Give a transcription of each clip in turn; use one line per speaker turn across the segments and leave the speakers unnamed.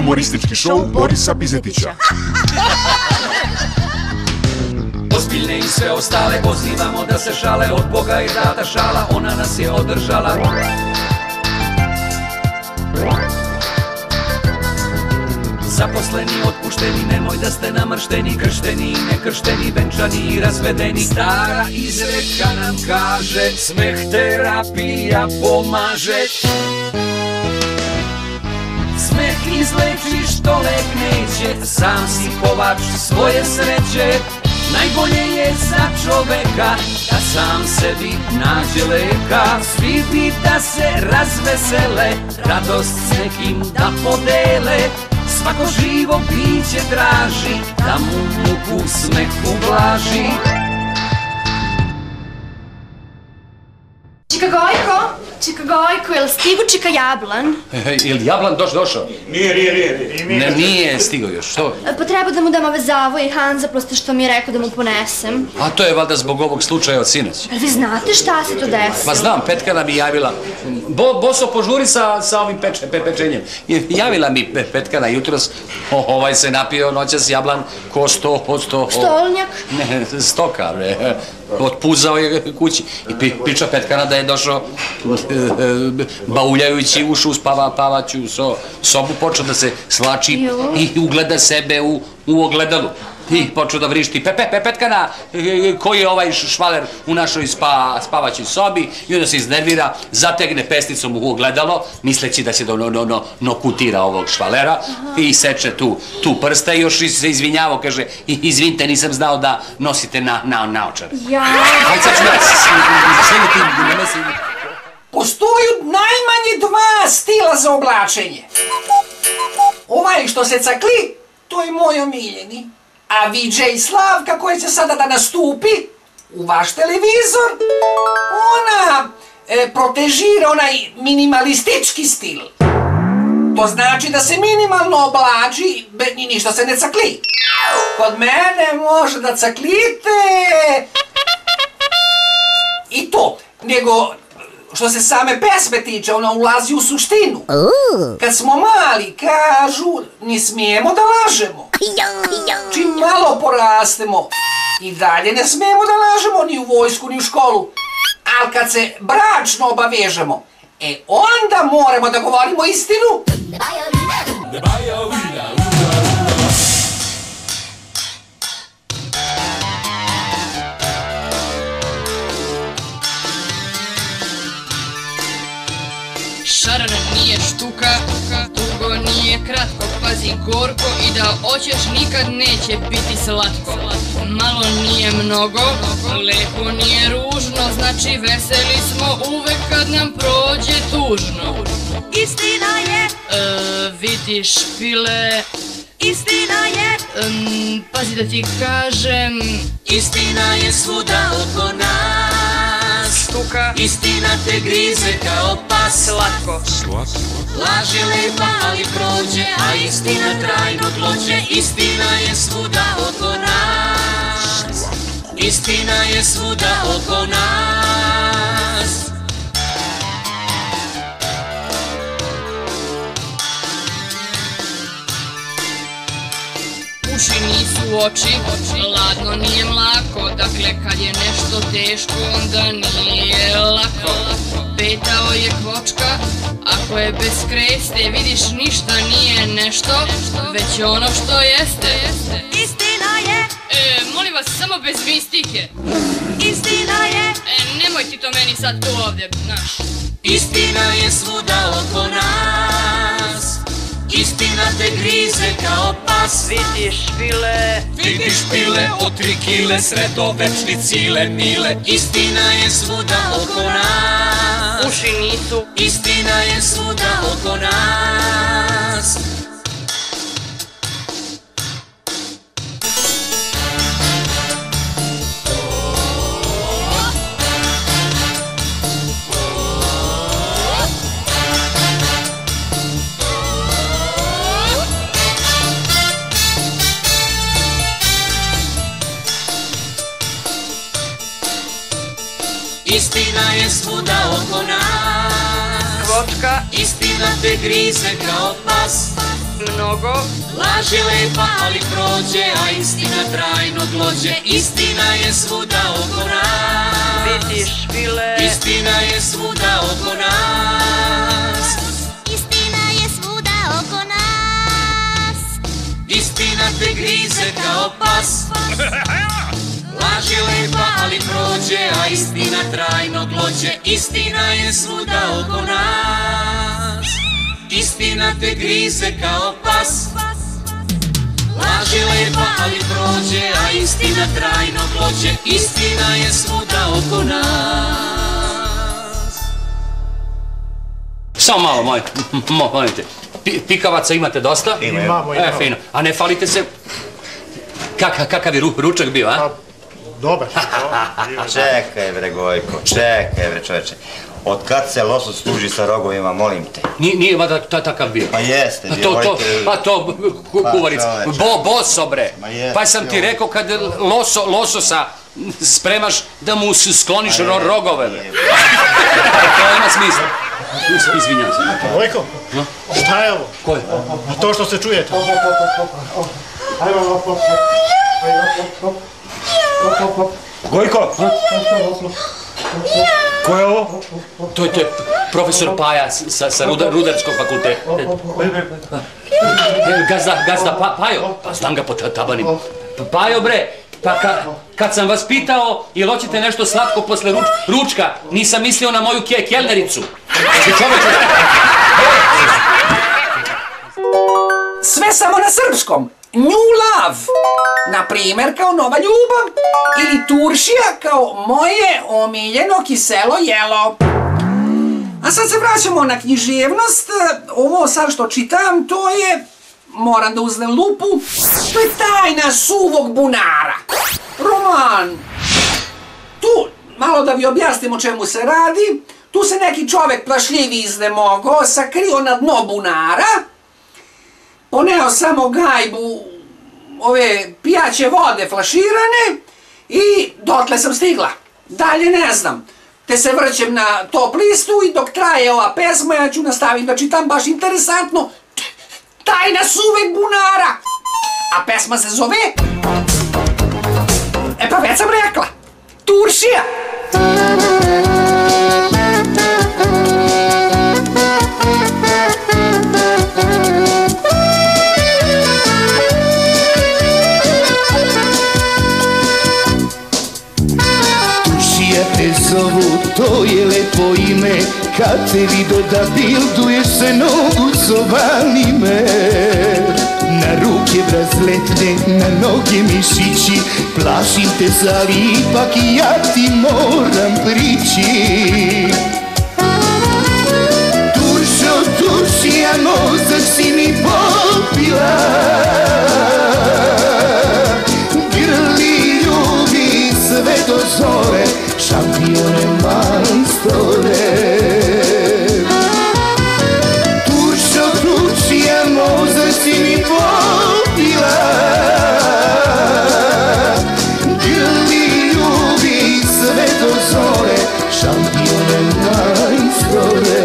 Humoristički šou Borisa Bizetića.
Ozbiljne i sve ostale pozivamo da se šale, od Boga je data šala, ona nas je održala. Zaposleni, otpušteni, nemoj da ste namršteni, kršteni i nekršteni, venčani i razvedeni. Stara izreka nam kaže, smeh terapija pomaže. Smeh izleči što lek neće, sam si kovač svoje sreće. Najbolje je za čoveka da sam sebi nađe leka. Svi bi da se razvesele, radost s nekim da podele. Svako živo biće traži da mu muku smeh ublaži.
Čika Gojko, jel stigu Čika Jablan?
Ili Jablan došao?
Nije.
Nije stigao još, što?
Pa treba da mu dam ove zavoje i Hanza, prosto što mi je rekao da mu ponesem.
A to je valjda zbog ovog slučaja od sinoć.
Ali vi znate šta se to desilo?
Pa znam, Petkana mi javila. Boso, požuri sa ovim pečenjem. Javila mi Petkana jutros, ovaj se napio noćas Jablan ko 100%...
Stolnjak?
Ne, stoka, bre. Otpuzao je kući. I priča Petkana da je došao bauljajući ušu u spavaću sobu, počeo da se slači i ugleda sebe u ogledalu. I počeo da vrišti, Petkana, koji je ovaj švaler u našoj spavaćoj sobi, i onda se iznervira, zategne pesnicom u ogledalo, misleći da se nokutira ovog švalera, i seče tu prsta i još se izvinjavao, kaže, izvinite, nisam znao da nosite naočare. Hajde sad ću ja,
postoju najmanje dva stila za oblačenje. Ovaj što se cakli, to je moj omiljeni. A VJ Slavka koja će sada da nastupi u vaš televizor, ona protežira onaj minimalistički stil. To znači da se minimalno oblači, ni ništa se ne cakli. Kod mene može da caklite i to, nego što se same pesme tiče, ona ulazi u suštinu. Kad smo mali, kažu, ne smijemo da lažemo. Čim malo porastemo, i dalje ne smijemo da lažemo ni u vojsku, ni u školu. Ali kad se bračno obavežemo, onda moramo da govorimo istinu.
Šaran nije štuka, dugo nije kratko, pazi gorko i da hoćeš nikad neće biti slatko. Malo nije mnogo, lepo nije ružno, znači veseli smo uvek kad nam prođe tužno. Istina je, vidiš pile, istina je, pazi da ti kažem, istina je svuda oko nas. Štuka, istina te grize kao pas. Slatko, laž je lepa ali prođe, a istina trajno tlođe. Istina je svuda oko nas. Istina je svuda oko nas. Uši nisu oči, ladno nije mlako, dakle kad je nešto teško onda nije lako. Petao je kvočka, ako je bez kreste, vidiš ništa nije nešto, već ono što jeste. Istina je, molim vas samo bez mistike. Istina je, nemoj ti to meni sad tu ovdje, znaš. Istina je svuda oko nas. Istina te grize kao pas. Vidiš pile od 3 kile, sredovečni cile mile. Istina je svuda oko nas. Uši nisu. Istina je svuda oko nas. Istina je svuda oko nas. slatka, istina te grize kao pas. Mnogo laži lepa, ali prođe, a istina trajno glođe. Istina je svuda oko nas. Vidiš, Vile, istina je svuda oko nas.
Istina je svuda oko nas.
Istina te grize kao pas. Laž je lepa, ali prođe, a istina trajno glođe. Istina je svuda oko nas. Istina te grize kao pas. Laž je lepa, ali prođe, a istina trajno glođe. Istina je svuda oko nas.
Samo malo, molim te. Pikavaca imate dosta?
Imamo.
Fino. A ne falite se... Kakav je ručak bio, a?
Dobar.
Čekaj bre Gojko, čekaj bre čoveče. Od kad se losos služi sa rogovima, molim te?
Nije vada takav bio.
Pa jeste,
Pa to, kuvaric, boso bre. Pa sam ti rekao kad lososa spremaš da mu skloniš rogove bre. To ima smisla. Izvinjam se.
Gojko, šta je ovo?
Ko je?
To što se čujete.
Gojko! Ko je ovo?
To je profesor Paja sa Rudarskog fakulteta. Gazda Pajo, pa znam ga po tabanim. Pajo bre, pa kad sam vas pitao jel hoćete nešto slatko posle ručka, nisam mislio na moju kelnericu.
Sve samo na srpskom. New love, na primjer kao nova ljubav, ili turšija kao moje omiljeno kiselo jelo. A sad se vraćamo na književnost. Ovo sad što čitam, to je, moram da uzmem lupu, to je Tajna suvog bunara. Roman. Tu, malo da vi objasnim o čemu se radi, tu se neki čovek plašljivi iznemogao, sakrio na dno bunara, poneo samo gajbu ove pijaće vode flaširane i dotle sam stigla. Dalje ne znam. Te se vrćem na top listu i dok traje ova pesma ja ću nastaviti da čitam baš interesantno Tajna suveg bunara. A pesma se zove... E pa već sam rekla. Turšija.
Te zovu, to je lepo ime, kad te vido da bilduješ se nogu zovali me. Na ruke brazletne, na noge mišići, plašim te zali ipak i ja ti moram prići. Turšo, turšija, mozak si mi popila, grli ljubi sve do zore, šampione majstore. Turšo, turšija, mozak si mi popila, grli ljubi sve do zore, šampione majstore.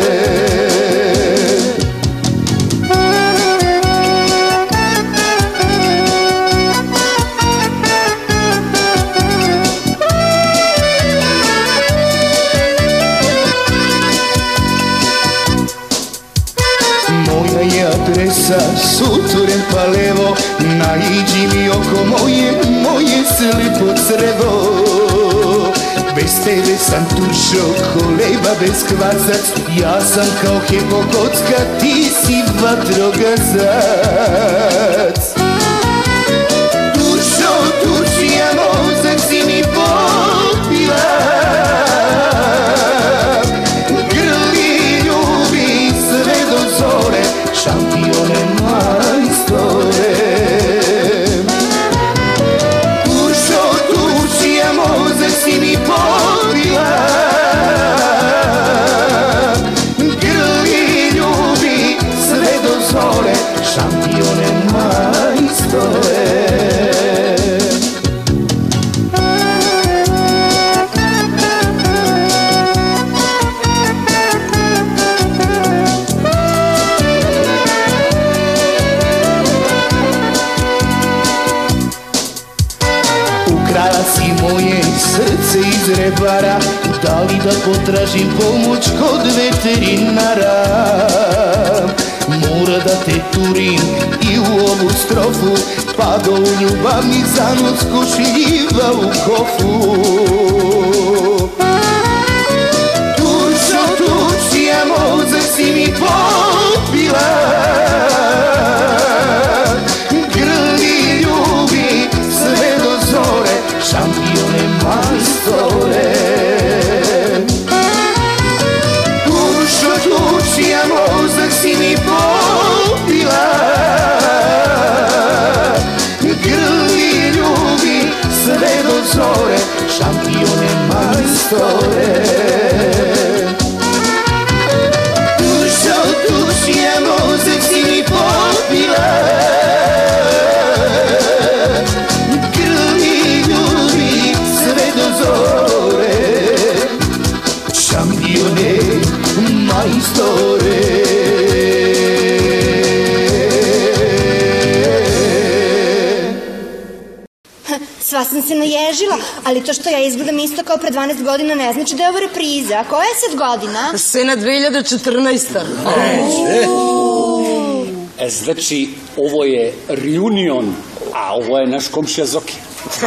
Suturen pa levo, naiđi mi oko moje slipo crevo. Bez tebe sam turšo, koleba bez kvasac, ja sam kao hepokocka, ti si vatrogasac. Turšo, turšija, mozak si mi popila, grli ljubi sve do zore, šampione majstore. Turšo, turšija, mozak si mi popila, grli ljubi sve do zore, šampione majstore. iz rebara, da li da potražim pomoć kod veterinara? Mora da te turim i u ovu strofu, pa do ljubav mi za noć košiljiva u kofu. Tučo, tučija, mozak si mi popila, grli, ljubi, sve do zore, šampione majstore. Tučo, tučija, mozak si mi popila, grli, ljubi, sve do zore, šampione majstore. Tučo, tučija, mozak si mi popila, grli, ljubi, sve do zore, šampione majstore.
Sva sam se naježila, ali to što ja izgledam isto kao pre 12 godina ne znači da je ovo repriza. A koja je sad godina?
Sena 2014.
Znači, ovo je reunion, a ovo je naš komšija Zoki.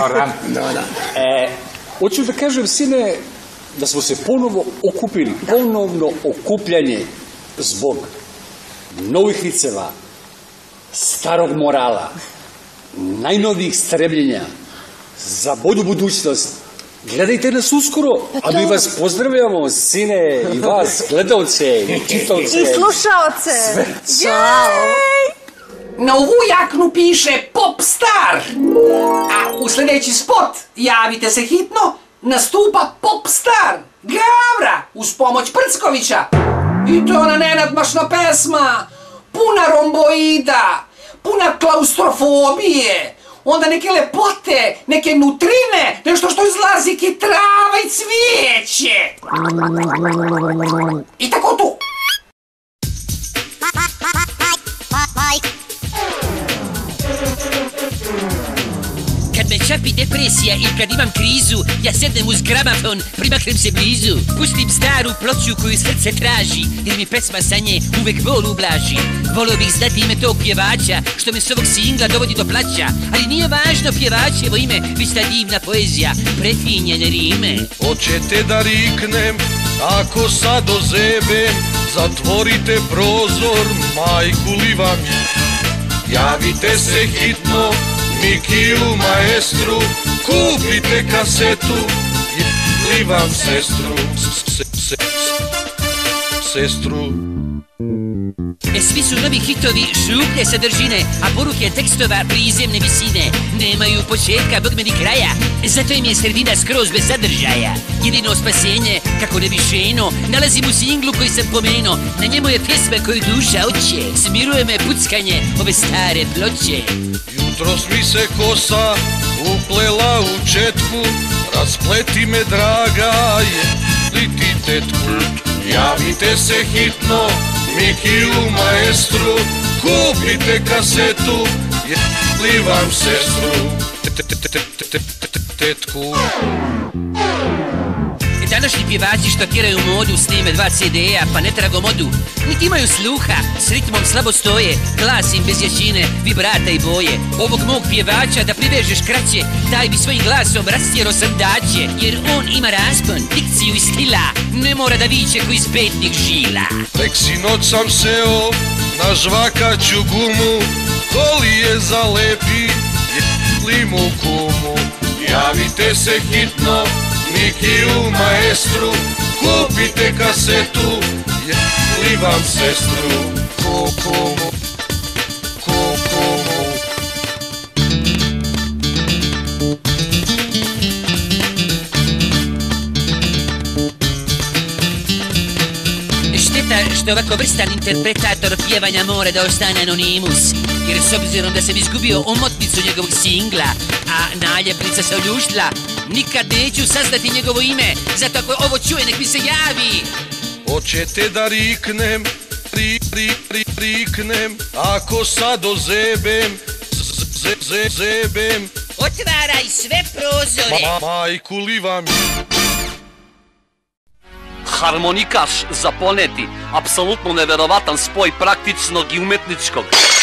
Hoću da kažem, sine, da smo se ponovo okupili, ponovno okupljanje zbog novih viceva, starog morala, najnovijih strebljenja, za bolju budućnost. Gledajte nas uskoro, a mi vas pozdravljamo, sine, i vas, gledalce, i čitavce.
I slušalce.
Ćao! Na ovu jaknu piše Popstar, a u sljedeći spot, javite se hitno, nastupa Popstar, Gavra, uz pomoć Prckovića. I to je ona nenadmašna pesma, puna romboida, puna klaustrofobije, onda neke lepote, neke nutrine, nešto što izlazi ki trava i cvijeće. I tako tu.
Kad me čapi depresija ili kad imam krizu, ja sednem uz gramafon, primaknem se blizu. Pustim staru ploču koju srce traži, jer mi pesma sa nje uvek bol ublaži. Volio bih znati ime tog pjevača, što me s ovog singla dovodi do plaća. Ali nije važno pjevačevo ime, već ta divna poezija, prefinjene rime.
Hoćete da riknem, ako sad ozebem, zatvorite prozor, majku li vam je. Javite se hitno, Mikiju maestru, kupite kasetu, jebli vam sestru, sestru.
Svi su novi hitovi šuplje sadržine, a poruke tekstova prizemne visine. Nemaju početka, bog me ni kraja, zato im je sredina skroz bez sadržaja. Jedino spasenje, kako ne bi šeno, nalazim u singlu koji sam pomenuo. Na njemu je pjesma koju duša hoće, smiruje me puckanje ove stare ploče.
Jutros mi se kosa uplela u četku, raspleti me draga, jebli ti tetku. Javite se hitno, Mikiju maestru, kupite kasetu, jebli vam sestru, tetku.
Današnji pjevači što tjeraju modu snime 2 CD-a pa ne trago modu. Niti imaju sluha, s ritmom slabo stoje, glas im bez jačine, vibrata i boje. Ovog mog pjevača da privežeš kraće, taj bi svojim glasom rastjero sandaće. Jer on ima raspon, dikciju i stila, ne mora da viče ko iz petnih žila.
Preksinoć sam seo na žvakaću gumu, koli je zalepi, jebli mu kumu. Javite se hitno, Mikiju maestru, kupite kasetu, jebli vam sestru, kukumu, kukumu.
Šteta što ovako vrstan interpretator pjevanja mora da ostane anonimus. Jer s obzirom da sam izgubio omotnicu njegovog singla, a naljepnica se oljuštila, nikad neću saznati njegovo ime, zato ako ovo čuje nek mi se javi.
Hoćete da riknem, riknem, ako sad ozebem, zebem.
Otvaraj sve prozore.
Majku li vam je.
Harmonikaš za poneti, apsolutno neverovatan spoj praktičnog i umetničkog.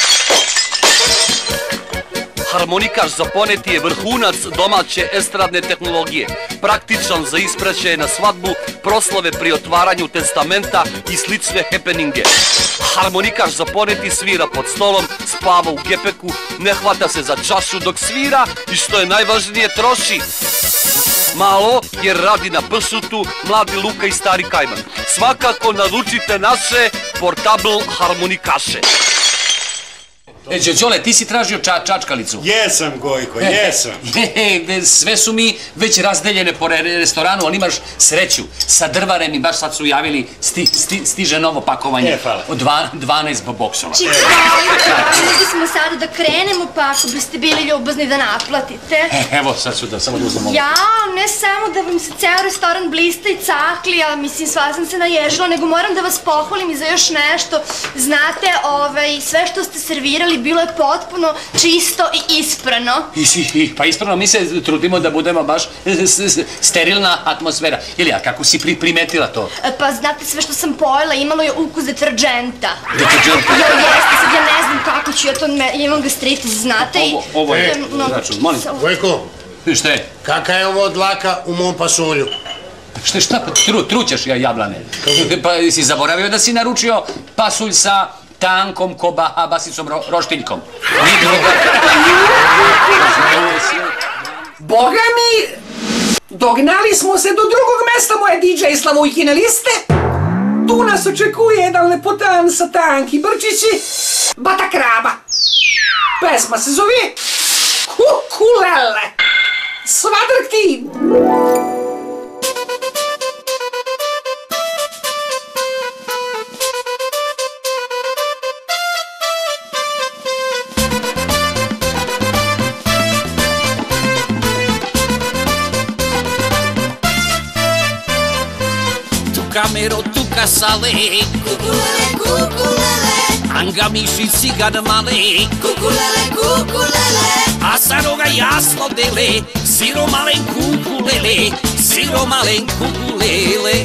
Harmonikaš za poneti je vrhunac domaće estradne tehnologije, praktičan za ispraćaje na svadbu, proslave pri otvaranju testamenta i slične happeninge. Harmonikaš za poneti svira pod stolom, spava u gepeku, ne hvata se za čašu dok svira i što je najvažnije troši malo jer radi na pršutu, mladi Luka i stari Kajman. Svakako naručite naše portable harmonikaše.
Đole, ti si tražio čačkalicu.
Jesam, Gojko, jesam.
Sve su mi već razdeljene po restoranu, ali imaš sreću. Sa Drvarem i baš sad su javili, stiže novo pakovanje od 12 boksova.
Čika, možda smo sada da krenemo, pa ako biste bili ljubazni da naplatite.
Evo, sad ću da samo da uzmem ovo.
Ja, ne samo da vam se ceo restoran blista i cakli, a mislim, sva sam se naježila, nego moram da vas pohvalim i za još nešto. Znate, sve što ste servirali bilo je potpuno čisto i isprano.
Pa isprano, mi se trudimo da budemo baš sterilna atmosfera. Ili ja, kako si primetila to?
Pa znate, sve što sam pojela imalo je ukus deterđenta.
Deterđenta?
Jeste, sad ja ne znam kako ću, ja to imam gastritis, znate i...
Ovo je račun, molim.
Gojko,
šta je?
Kaka je ovo dlaka u mom pasulju?
Šta, trućeš jablane? Pa si zaboravio da si naručio pasulj sa tankom basicom roštiljkom.
Boga mi, dognali smo se do drugog mesta moje DJ Slavujkine liste. Tu nas očekuje jedan lepotan sa tanki brčići, Bata Kraba. Pesma se zove Kukulele. Svadrti!
Camero tu casale, cuculele, cuculele, angamiši cigan male, cuculele, cuculele, a saroga jasno dele, siro malen kukulele, siro malen kukulele.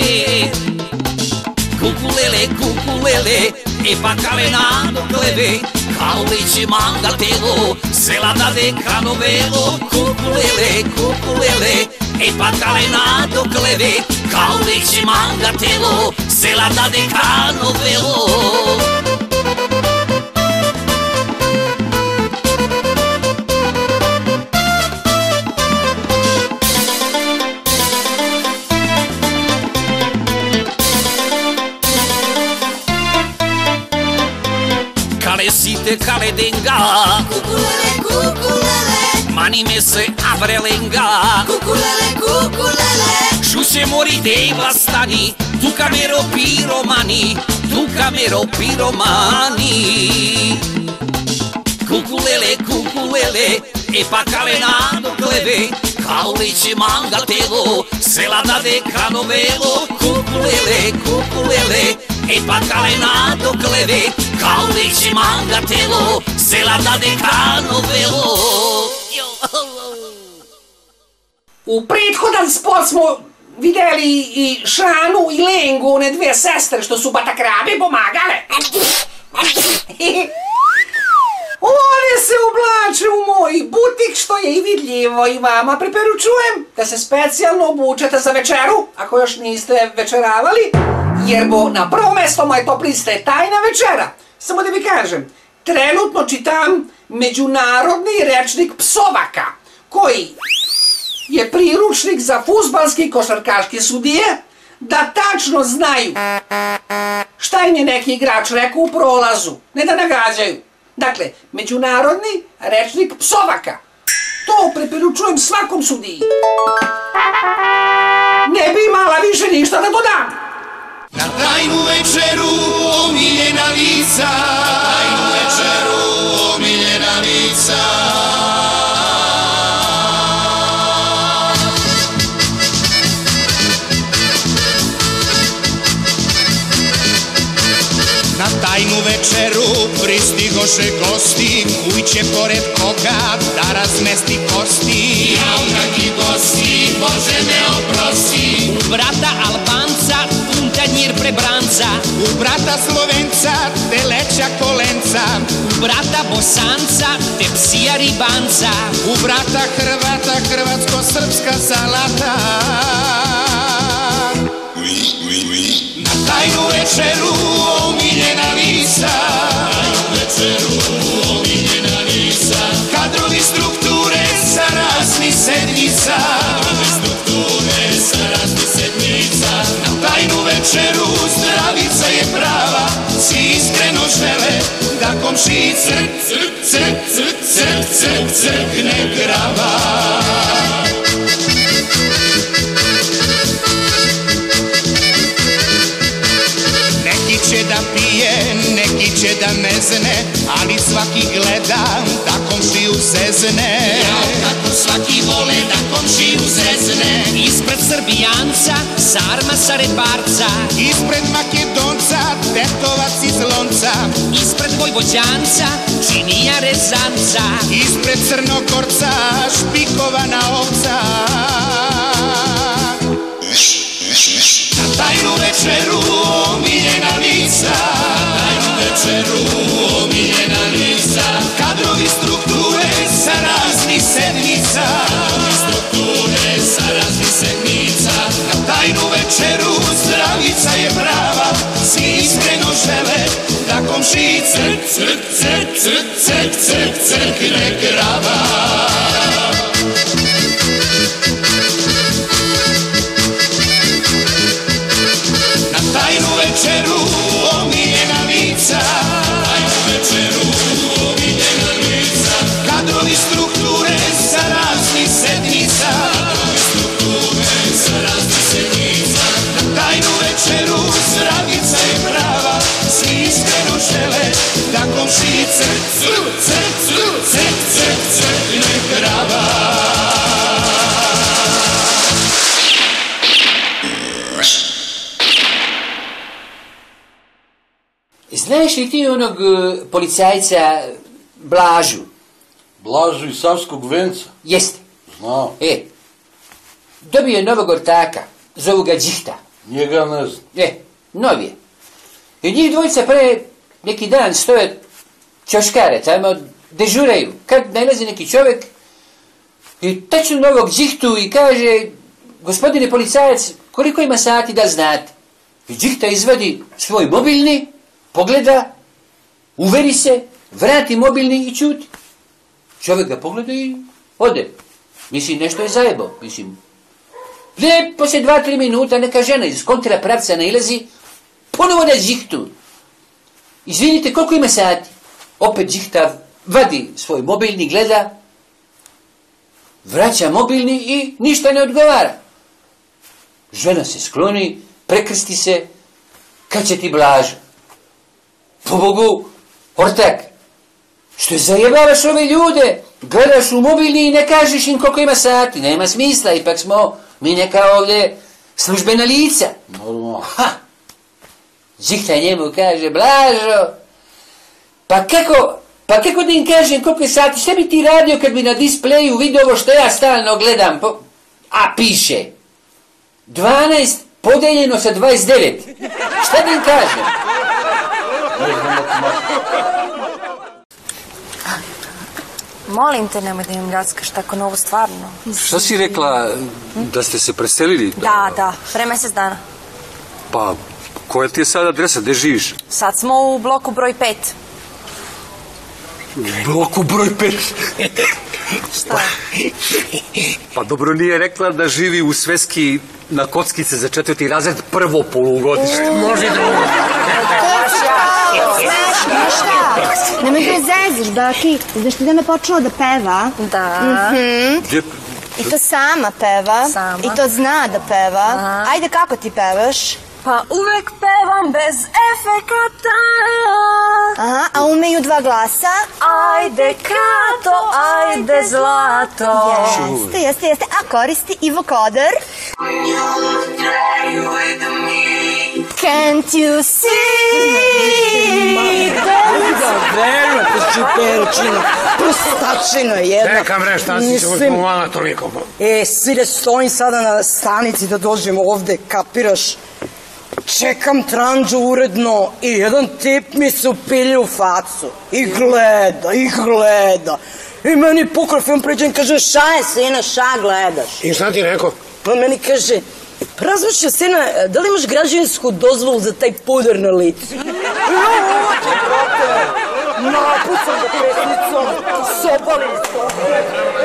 Kukulele, kukulele, e pa kalenado kleve, kao liči mangatelo, sela dade kanovelo, kukulele, kukulele, e pa kalenado kleve, kao liči mangatelo, sela dade kanovelo. Site kale denga, kukulele, kukulele, mani me se avrelenga, kukulele, kukulele, šuše mori dei vlastani, tu camero piromani, tu camero piromani. Kukulele, kukulele, e pa kalenado kleve, kao liči mangatelo, sela dade kanovelo, kukulele, kukulele, e pa kalenado kleve, kao liči mangatelo, sela dade kanovelo.
U prethodan spot smo videli i Šanu i Lengu, one dve sestre što su Bata Krabe pomagale. One se oblače u moj butik, što je i vidljivo i vama preporučujem da se specijalno obučete za večeru, ako još niste večeravali, jer bo na prvo mesto moje top liste tajna večera. Samo da vi kažem, trenutno čitam Međunarodni rečnik psovaka, koji je priručnik za fudbalske i košarkaške sudije, da tačno znaju šta im je neki igrač rekao u prolazu, ne da nagađaju. Dakle, Međunarodni rečnik psovaka. To preporučujem svakom sudiji. Ne bi imala više ništa da dodam.
Na tajnu večeru omiljena lica, na tajnu večeru omiljena lica. Na tajnu večeru večeru pristigoše gosti, kuće pored koga da razmesti kosti.
Jao kaki gosti, Bože me oprosti.
U brata Albanca tanjir prebranca,
u brata Slovenca teleća kolenca,
u brata Bosanca te psija ribanca,
u brata Hrvata hrvatsko-srpska salata. Na tajnu večeru omiljena visa, kadrovi strukture sa raznih sedmica, na tajnu večeru zdravica je prava, svi iskreno žele da komšiji crkne grava. Neki će da pije, neki će da mezne, ali svaki gleda da komšiju zezne.
Jao kako svaki vole da komšiju zezne.
Ispred Srbijanca, sarma sa reparca,
ispred Makedonca, tetovac iz lonca,
ispred Vojvođanca, činija rezanca,
ispred Crnogorca, špikovana ovca. Na tajnu večeru omiljena lica, kadrovi strukture sa raznih sedmica, na tajnu večeru zdravica je prava, svi iskreno žele da komšiji crkne grava. Tajnu večeru omiljena lica, kadrovi strukture sa raznih sedmica, na tajnu večeru zdravica je prava, svi iskreno žele da komšiji crkne grava.
Znaš li ti onog policajca Blažu?
Blažu iz Savskog Venca?
Jeste.
Znao.
Dobio je novog ortaka, zovu ga Đihta.
Njega ne znam.
Nov je. I njih dvojica pre neki dan stoje čoškare, tamo dežuraju. Kad nalazi neki čovjek i tačno novog Đihtu i kaže, gospodine policajac, koliko ima sati da znate? I Đihta izvadi svoj mobilni, pogleda, uveri se, vrati mobilni i čuti. Čovjek ga pogleda i ode. Mislim, nešto je zajebao. Mislim, poslije 2-3 minuta neka žena iz kontra pravca nailazi, ponovo da Đihtu. Izvinite, koliko ima sati? Opet Đihta vadi svoj mobilni, gleda, vraća mobilni i ništa ne odgovara. Žena se skloni, prekrsti se, kad će ti Blaža? Po Bogu, ortak, što zajebavaš ove ljude, gledaš u mobilni i ne kažeš im koliko ima sati, nema smisla, ipak smo mi neka ovdje službena lica.
Normalno.
Đihta njemu kaže, Blažo, pa kako da im kažem koliko je sati, šta bi ti radio kad bi na displeju vidio ovo što ja stalno gledam, a piše 12 podeljeno sa 29, šta da im kažem?
Molim te, nemoj da im ljackaš tako novo stvarno.
Šta si rekla, da ste se preselili?
Da, pre mjesec dana.
Pa, koja ti je sad adresa, gde živiš?
Sad smo u bloku broj 5.
Bloku broj 5?
Šta?
Pa dobro, nije rekla da živi u Sveski na kockice za 4. razred prvo polugodište.
Može drugo.
Nemoj da me zeziš, Daki. Znaš ti da me počela da peva?
Da.
I to sama peva. I to zna da peva. Ajde, kako ti pevaš?
Pa uvek pevam bez efekata.
Aha, a umeju 2 glasa?
Ajde Kato, ajde Zlato.
Jeste. A koristi i vokoder? Can't you see?
Verujem, Perčina, prostačina jedna.
Čekam bre, šta si se uzmovala toliko?
Sire, stojim sada na stanici da dođem ovde, kapiraš? Čekam tranđu uredno i jedan tip mi se upilje u facu. I gleda. I meni pokraj film pređen, kaže, šta je, sina, šta gledaš?
I šta ti rekao?
On meni kaže, razmišlja, sina, da li imaš građevinsku dozvolu za taj puder na licu? Napucam ga presnicom, sobalim se.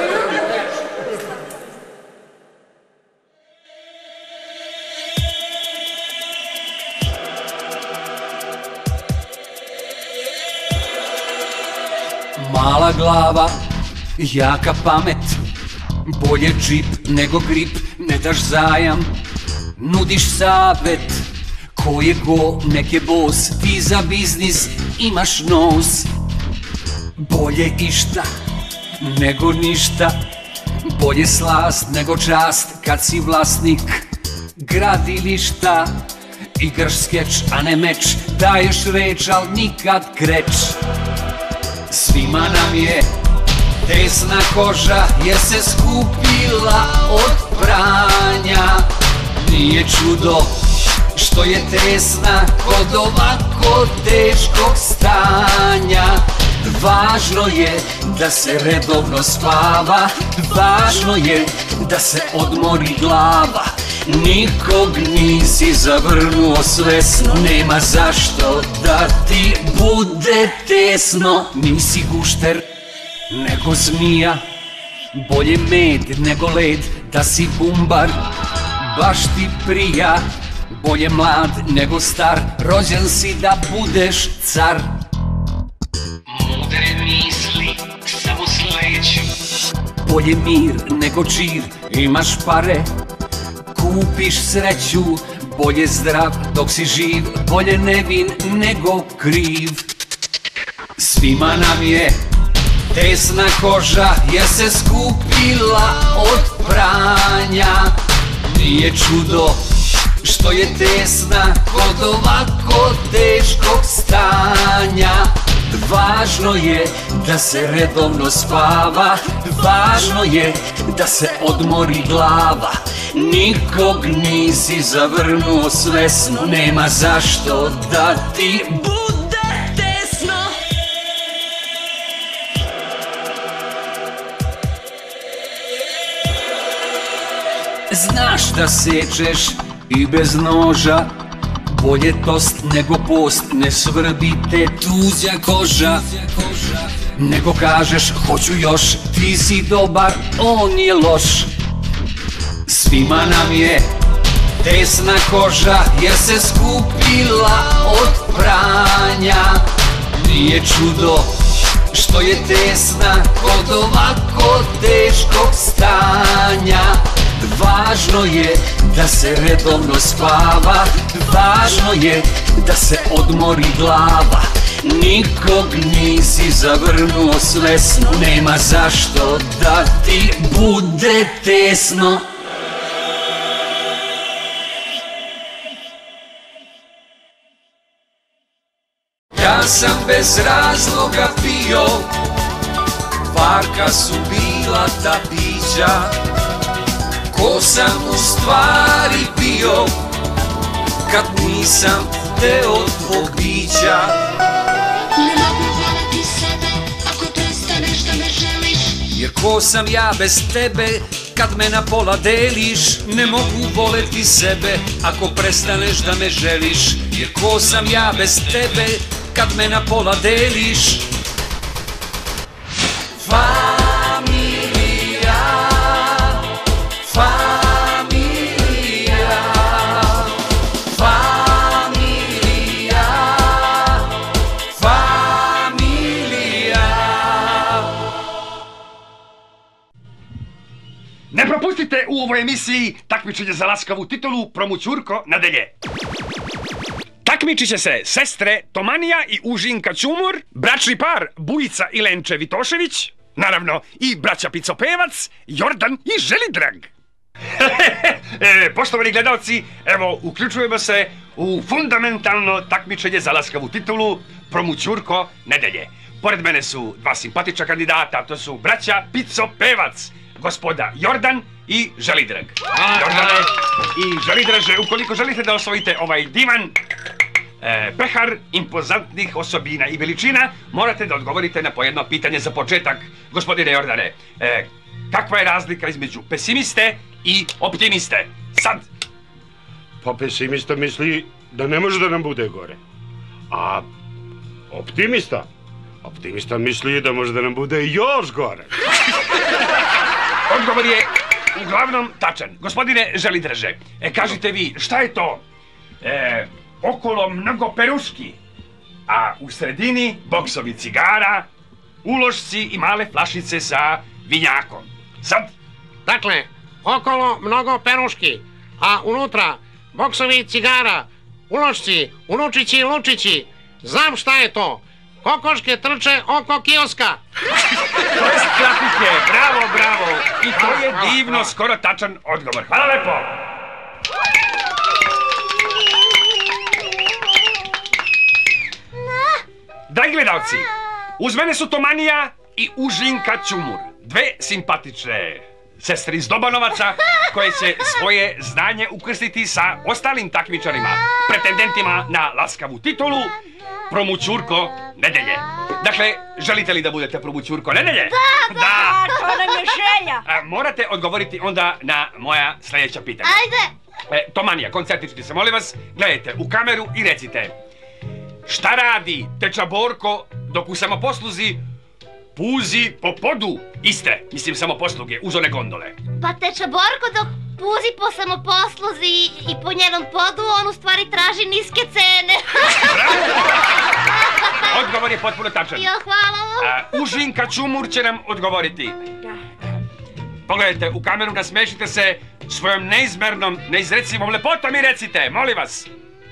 Mala glava, jaka pamet, bolje džip nego grip, ne daš zajam, nudiš savet, ko je go, nek je bos, ti za biznis imaš nos. Bolje išta nego ništa, bolje slast nego čast, kad si vlasnik gradilišta. Igraš skeč, a ne meč, daješ reč, al nikad kreč. Svima nam je tesna koža, jer se skupila od pranja. Nije čudo što je tesna kod ovako teškog stanja. Važno je da se redovno spava, važno je da se odmori glava. Nikog nisi zavrnuo svesno, nema zašto da ti bude tesno. Nisi gušter nego zmija, bolje med nego led, da si bumbar baš ti prija. Bolje mlad nego star, rođen si da budeš car. Mudre misli samo sleću, bolje mir nego čir, imaš pare, kupiš sreću. Bolje zdrav dok si živ, bolje nevin nego kriv. Svima nam je tesna koža, jer se skupila od pranja. Nije čudo što je tesna kod ovako teškog stanja. Važno je da se redovno spava, važno je da se odmori glava. Nikog nisi zavrnuo svesno, nema zašto da ti bude tesno. Znaš da sečeš i bez noža, bolje tost nego post, ne svrbi te tuđa koža. Nego kažeš hoću još, ti si dobar, on je loš. Svima nam je tesna koža, jer se skupila od pranja. Nije čudo što je tesna kod ovako teškog stanja. Važno je da se redovno spava, važno je da se odmori glava. Nikog nisi zavrnuo svesno, nema zašto da ti bude tesno. Ja sam bez razloga pio, varka su bila ta pića. Ko sam u stvari bio, kad nisam deo tvog bića.
Ne mogu voleti sebe, ako prestaneš da me želiš.
Jer ko sam ja bez tebe, kad me na pola deliš. Ne mogu voleti sebe, ako prestaneš da me želiš. Jer ko sam ja bez tebe, kad me na pola deliš.
Ne propustite u ovoj emisiji takmičenje za laskavu titulu Promućurko nedelje. Takmičit će se sestre Tomanija i Užinka Ćumur, bračni par Bujica i Lenče Vitošević, naravno i braća Picopevac, Jordan i Želidrag. Poštovani gledalci, evo, uključujemo se u fundamentalno takmičenje za laskavu titulu Promućurko nedelje. Pored mene su dva simpatična kandidata, to su braća Pico Pevac, gospoda Jordan i Želidrag. Jordane i Želidraže, ukoliko želite da osvojite ovaj divan pehar impozantnih osobina i veličina, morate da odgovorite na pojedno pitanje za početak. Gospodine Jordane, kakva je razlika između pesimiste i optimiste? Sad!
Pa pesimista misli da ne može da nam bude gore. A optimista misli da može da nam bude još gore.
Odgovor je uglavnom tačan. Gospodine Želidraže, kažite vi, šta je to? Okolo mnogo peruški, a u sredini boksovi cigara, ulošci i male flašice sa vinjakom. Sad?
Dakle, okolo mnogo peruški, a unutra boksovi cigara, ulošci, unučići i lučići. Znam šta je to. Kokoške trče oko kioska.
To je trafike, bravo, bravo. I to je divno, skoro tačan odgovor. Hvala lepo. Dragi gledalci, uz mene su Tomanija i Užinka Ćumur, dve simpatične sestre iz Dobanovaca koje će svoje znanje ukrstiti sa ostalim takmičarima, pretendentima na laskavu titulu Promućurko nedelje. Dakle, želite li da budete Promućurko nedelje?
Da, to nam je želja.
Morate odgovoriti onda na moja sljedeća pitanja.
Ajde.
Tomanija, koncentričite se, molim vas, gledajte u kameru i recite: šta radi teča Borko dok u samoposluzi puzi po podu iste, mislim samoposluge, uz one gondole?
Pa teča Borko dok puzi po samoposluzi i po njenom podu, on u stvari traži niske cene.
Odgovor je potpuno tačan.
Jo, hvala vam.
Užinka Ćumur će nam odgovoriti. Pogledajte u kameru, nasmešite se svojom neizmernom, neizrecivom lepotom i recite, molim vas,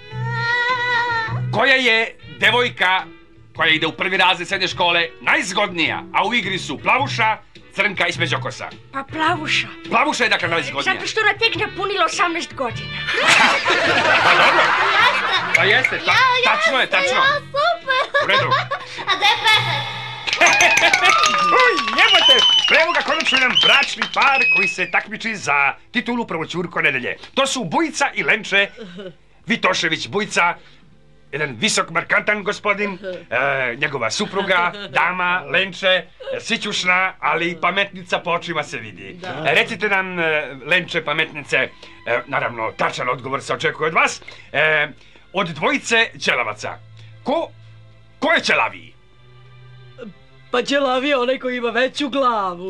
koja je devojka koja ide u prvi razred srednje škole najzgodnija, a u igri su Plavuša, Crnka i Smeđokosa?
Pa Plavuša.
Plavuša je dakle najzgodnija.
Zato što ona tek napunila 18 godina.
Pa dobro. Pa jeste, tačno je, tačno.
Ja, super.
U redu.
A gde je pehar?
Uj, jebate! Evo ga konačno jedan bračni par koji se takmiči za titulu Promućurko nedelje. To su Bujica i Lenče Vitošević. Bujica, jedan visok, markantan gospodin, njegova supruga, dama, Lenče, sićušna, ali i pametnica po očima se vidi. Recite nam, Lenče, pametnice, naravno, tačan odgovor se očekuje od vas, od dvojice ćelavaca, ko je ćelaviji?
Pa ćelavi je onaj koji ima veću glavu.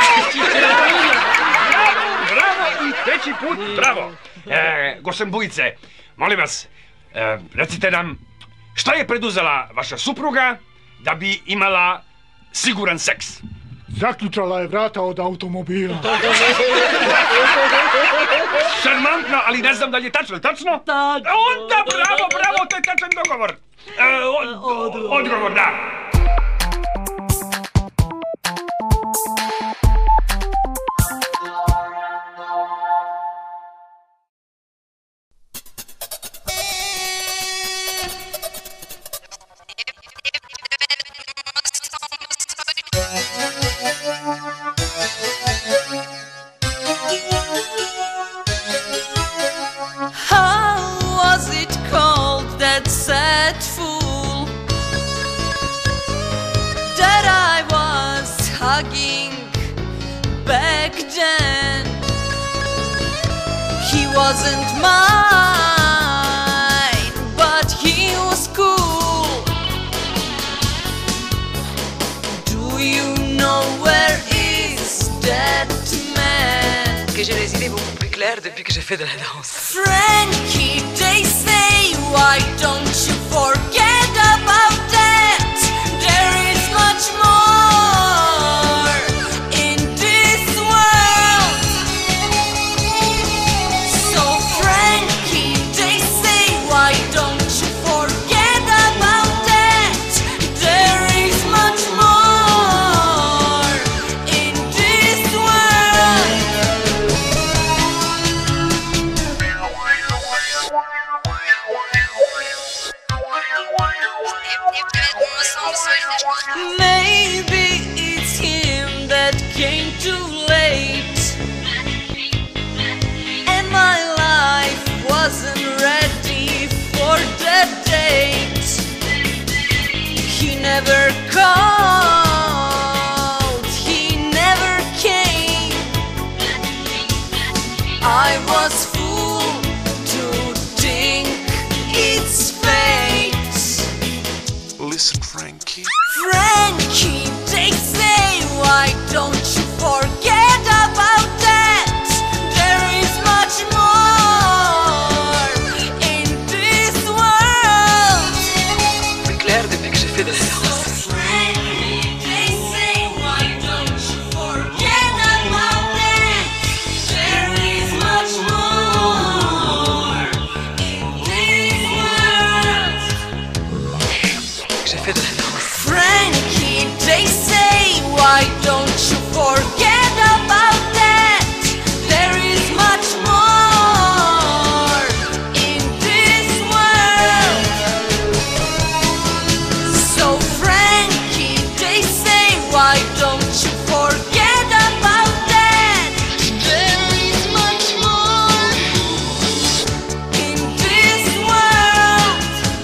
Bravo, i treći put, bravo. Gospodin Bujice, molim vas, recite nam, šta je preduzela vaša supruga da bi imala siguran seks?
Zaključala je vrata od automobila.
Šarmantno, ali ne znam da li je tačno, tačno?
Tačno.
Onda bravo, to je tačan dogovor. Odgovor, da.
Wasn't mine, but he was cool. Do you know where is that man?
Que j'ai les idées beaucoup plus claires depuis que j'ai fait de la danse.
Frankie, they say, why don't you forget about that? There is much more in this world. So Frankie, they say, why don't you forget about that? There is much more in this world. he never called, he never came. I was fool to think it's fate.
Listen, Frankie.
Frankie, they say, why don't you forget about that? There is much more in this world.
C'est clair depuis que j'ai fait de la danse.
Frankie, they say, why don't you forget about that? There is much more in this world.
J'ai fait de la danse.
Frankie, they say, why don't you forget about that? There is much more in this world. So Frankie, they say, why don't you forget about that? There is much more in this world.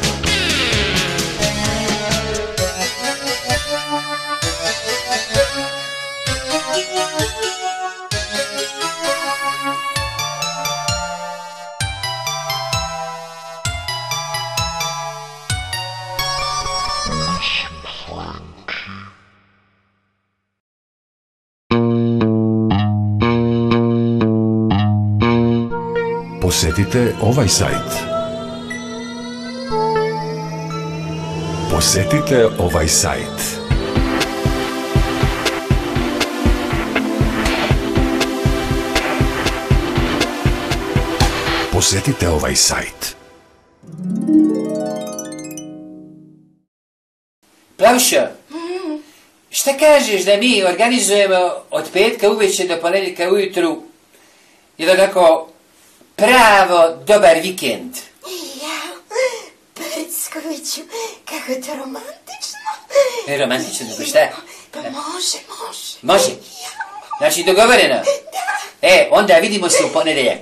Posetite ovaj sajt. Posetite ovaj sajt. Posetite ovaj sajt.
Plavuša, šta kažeš da mi organizujemo od petka uveče do ponedjeljka ujutru jedan tako pravo dobar vikend?
Jao, Prckoviću, kako je to romantično.
Ne romantično, nego šta?
Pa može.
Može? Znači dogovoreno? Da. Onda vidimo se u ponedjeljak.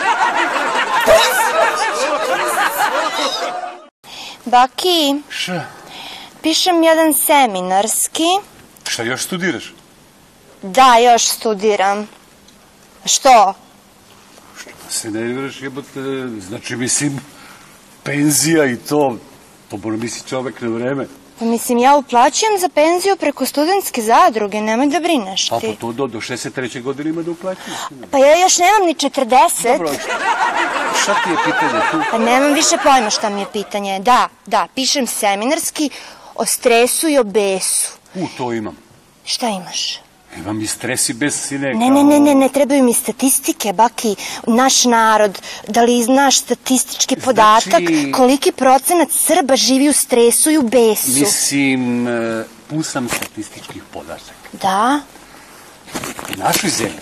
Baki,
Šta?
pišem jedan seminarski.
Šta, još studiraš?
Da, još studiram. Što?
Se nerviraš, jebote, znači mislim, penzija i to mora misli čovek na vreme.
Pa mislim, ja uplaćujem za penziju preko studentske zadruge, nemoj da brineš
A
ti.
pa to do 63. godine ima da uplaćuješ.
Pa ja još nemam ni 40.
Dobro, šta ti je pitanje tu?
Pa nemam više pojma šta mi je pitanje. Da, pišem seminarski o stresu i o besu.
To imam.
Šta imaš?
Imam i stres i bes, sine.
Ne, trebaju mi statistike, Baki, naš narod, da li znaš statistički podatak, koliki procenat Srba živi u stresu i u besu?
Mislim, pun sam statističkih podataka.
Da?
U našoj zemlji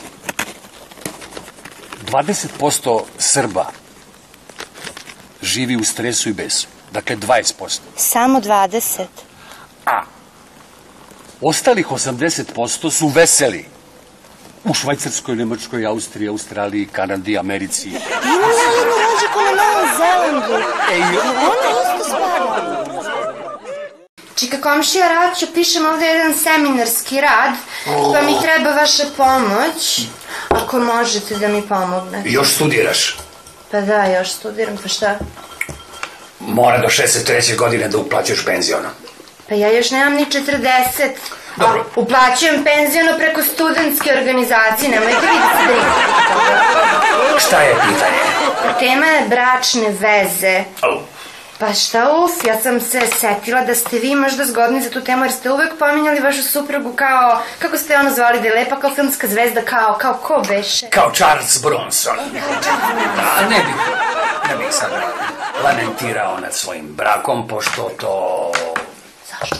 20% Srba živi u stresu i besu. Dakle, 20%.
Samo 20.
A ostalih 80% su veseli. U Švajcarskoj, Nemačkoj, Austriji, Australiji, Kanadi, Americi.
Imam ja jednu rođaku na Novom Zelandu. Ona isto spada. Čika komšija Raćo, pišem ovde jedan seminarski rad, pa mi treba vaša pomoć, ako možete da mi pomognete.
Još studiraš?
Pa da, još studiram, pa šta?
Mora do 63. godine da uplaćaš penziono.
Pa ja još nemam ni 40.
Dobro.
Uplaćujem penziono preko studentske organizacije, nemojte vi da se brinete.
Šta je pitanje?
Tema je bračne veze. Pa šta ja sam se setila da ste vi možda zgodni za tu temu, jer ste uvek pominjali vašu suprugu kao, kako ste ono zvali, da je lepa kao filmska zvezda, kao ko beše?
Kao Charles Bronson. Ne bih sad lamentirao nad svojim brakom, pošto to...
Zašto?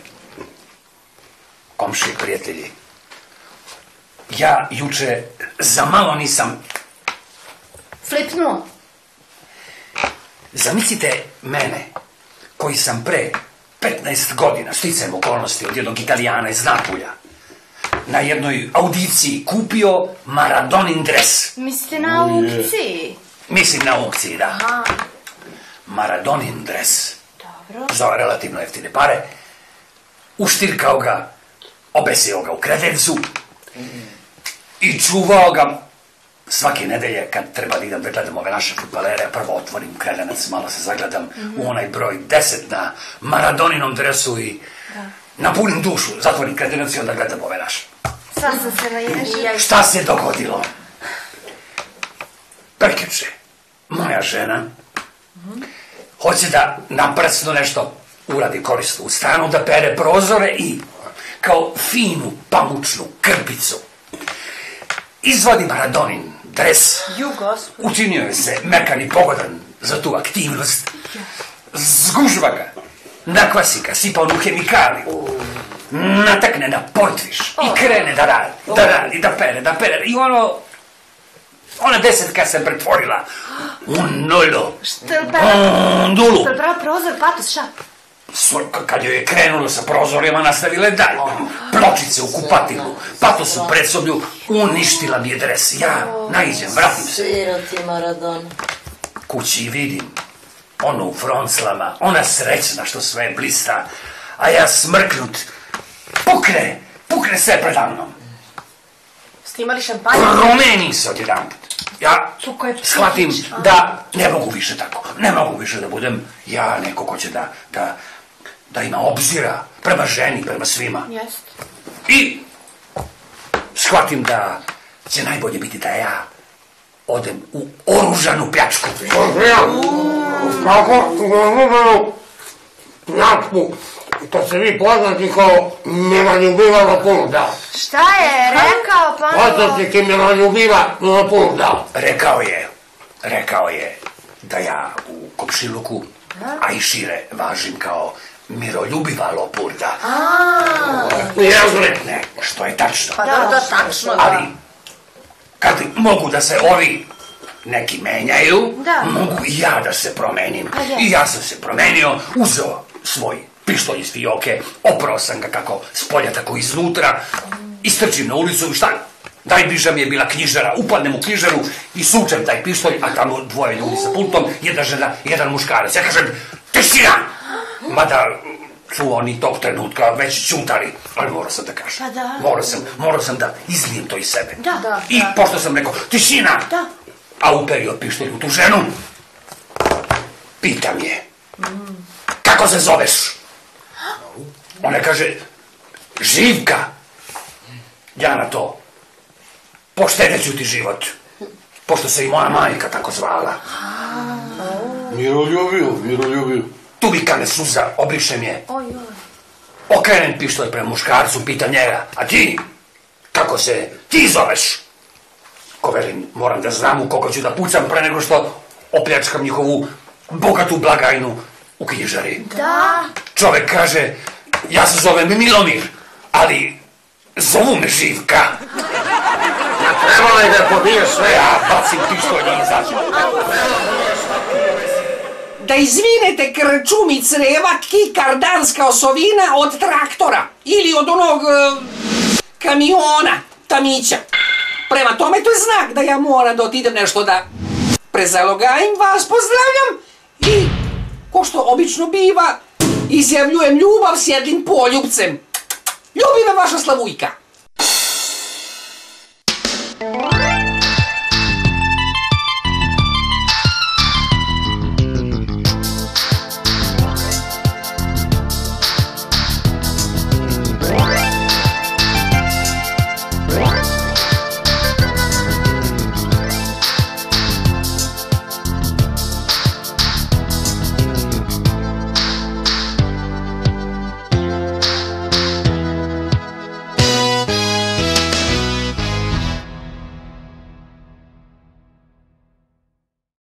Komši, prijatelji, ja juče za malo nisam...
Flipnuo?
Zamislite mene, koji sam pre 15 godina, sticajem okolnosti od jednog Italijana iz Napulja, na jednoj audiciji kupio Maradonin dres.
Mislite na aukciji?
Mislim na aukciji, da.
Aha.
Maradonin dres.
Dobro.
Za relativno jeftine pare.
uštirkao ga, obesio ga u kredencu i čuvao ga svake nedelje kad treba da idem da gledam ove naše fudbalere, prvo otvorim kredenac, malo se zagledam u onaj broj 10 na Maradoninom dresu i napunim dušu, zatvorim kredenac i onda gledam ove naše.
Sad sam se naježila.
Šta se dogodilo? Prekjuče, moja žena hoće da naprsno nešto uradi korisno u stanu, da pere prozore i kao finu pamučnu krpicu izvadi Maradonin dres. Učinio je se mekan i pogodan za tu aktivnost. Zgužva ga, nakvasi ga, sipa onu hemikaliju, natakne na portviš i krene da radi, da pere. I ona desetka se pretvorila u nulu.
Što je pravo prozor, patos, šta?
Kad joj je krenulo sa prozorima, nastavile dalje. Pločice u kupatilu, patos u predsoblju, uništila mi je dres. Ja naiđem, vratim se.
Siroti Maradona.
Kući vidim onu u fronclama, ona srećna što sve blista, a ja smrknut, pukne sve predamnom.
Ste imali šampanje?
Promeni se odjedanput. Ja shvatim da ne mogu više tako. Ne mogu više da budem ja neko ko će da ima obzira prema ženi, prema svima. I shvatim da će najbolje biti da ja odem u oružanu pljačku.
Kako? Pljačku? To se vi poznati kao miloljubiva ponuda.
Šta je rekao,
Poznati ti miloljubiva ponuda.
Rekao je da ja u komšiluku, a i šire važim kao miroljubiva lopurda. Ne, što je tačno.
Da, tačno.
Ali, kad mogu da se ovi neki menjaju, mogu i ja da se promenim. I ja sam se promenio, uzeo svoj pištolj iz fioke, oprao sam ga kako s polja, tako iznutra, istrčim na ulicu i šta? Najbliža mi je bila knjižara, upadnem u knjižaru i sučem taj pištolj, a tamo dvoje ljudi sa pultom, jedna žena, jedan muškarac. Ja kažem, tišina! Mada su oni tog trenutka već ćutali, ali morao sam da kažem. Morao sam da izlijem to iz sebe. I pošto sam rekao, tišina! A uperio pištolj u tu ženu, pitam je, kako se zoveš? Ona kaže, Živka. Ja na to, poštedit ću ti život, pošto se i moja majka tako zvala.
Miroljubio.
Tu mi kane suza, obrišem je. Okrenem pištolj prema muškarcu, pitam njega, a ti, kako se ti zoveš? Ko velim, moram da znam u koga ću da pucam pre nego što opljačkam njihovu bogatu blagajnu u knjižari.
Da.
Čovek kaže, ja se zovem Milomir, ali zovu me Živka.
Trebalo je da pobiješ sve.
Ja bacim pištolj i izađem.
Da izvinete krčumi creva kikardanska osovina od traktora ili od onog kamiona tamića. Prema tome to je znak da ja moram da otiđem nešto da prezalogajim, vas pozdravljam i, ko što obično biva, izjavljujem ljubav s jednim poljubcem. Ljubi me vaša Slavujka.